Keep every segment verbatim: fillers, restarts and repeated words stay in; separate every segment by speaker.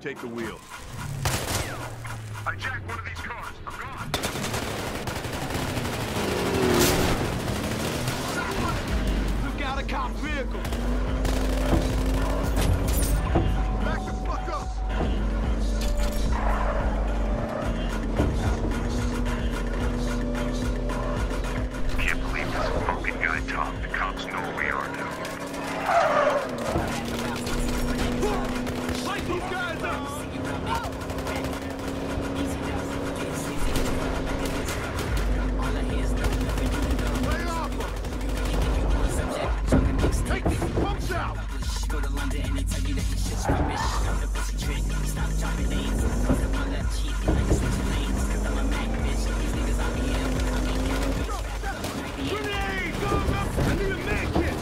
Speaker 1: take the wheel.
Speaker 2: I jacked one of these cars. I'm gone.
Speaker 3: Look out, a cop vehicle!
Speaker 1: Back the fuck up!
Speaker 2: Can't believe this fucking guy talked. The cops know where we are now.
Speaker 3: Light these guys up!
Speaker 1: Lay off him! Take these pumps out!
Speaker 4: Go to London and they tell you that your shit's rubbish. I'm the pussy trick. Stop dropping names. Cause the one left cheap. Like a switch lanes. Cause I'm a Mac bitch. These niggas I B M. I mean, killing bitch.
Speaker 3: Grenade! Going up! I need a med kit!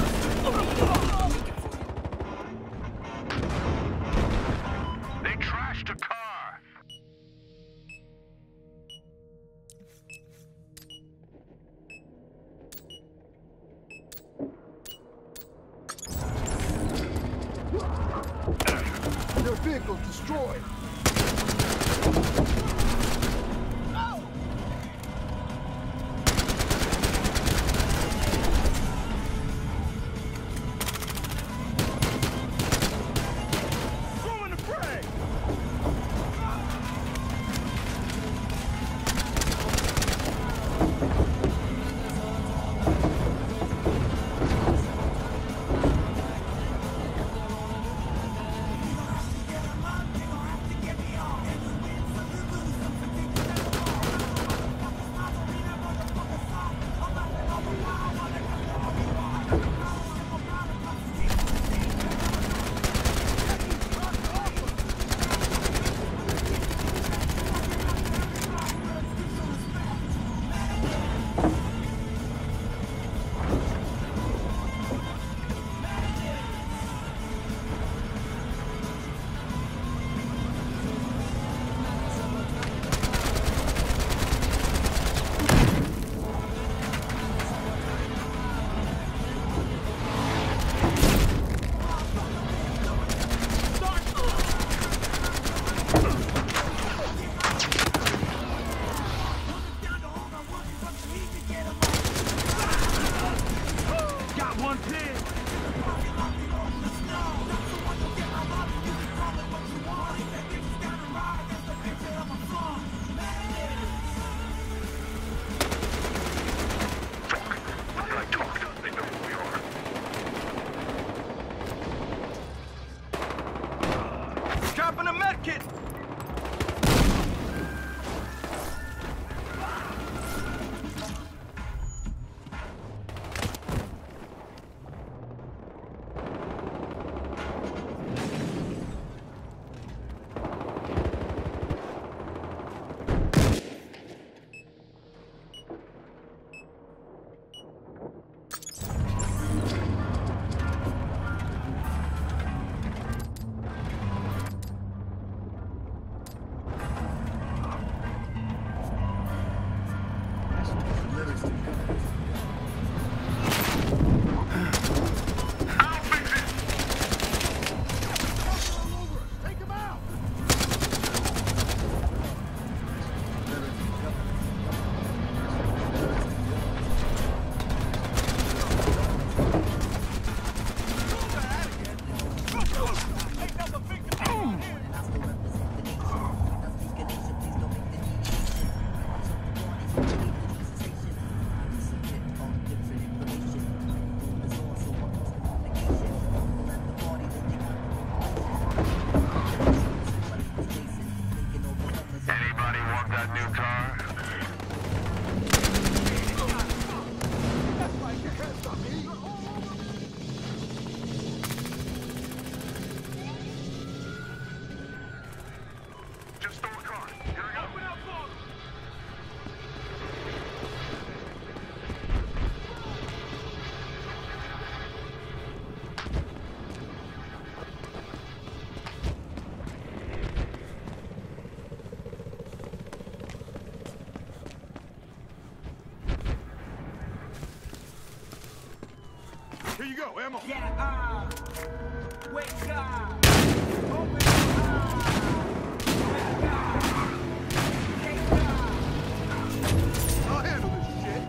Speaker 2: They trashed a car.
Speaker 1: Their vehicle's destroyed!
Speaker 3: Throwing the brake! Got one pin!
Speaker 2: What did I talk to? They know who we are.
Speaker 3: Dropping a med kit!
Speaker 2: I'll fix it.
Speaker 1: Take him out!
Speaker 2: Anybody want that new car? Just stole a car. Here I go.
Speaker 3: Open up for him!
Speaker 1: Here you go, ammo!
Speaker 3: Get up! Wake up! Open
Speaker 1: I'll handle this shit.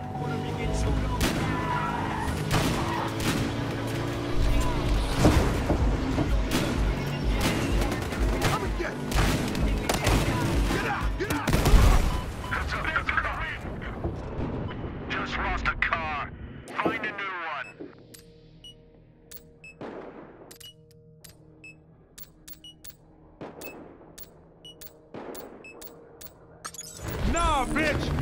Speaker 1: Come and get it. Get out! Get out!
Speaker 2: Heads up, there's a car. Just lost a car. Find a new one.
Speaker 3: Nah, bitch!